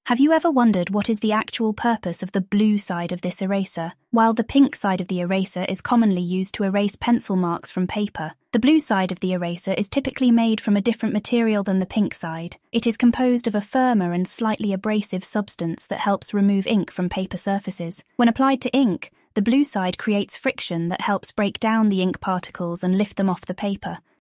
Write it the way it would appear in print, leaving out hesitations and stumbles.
Have you ever wondered what is the actual purpose of the blue side of this eraser? While the pink side of the eraser is commonly used to erase pencil marks from paper, the blue side of the eraser is typically made from a different material than the pink side. It is composed of a firmer and slightly abrasive substance that helps remove ink from paper surfaces. When applied to ink, the blue side creates friction that helps break down the ink particles and lift them off the paper.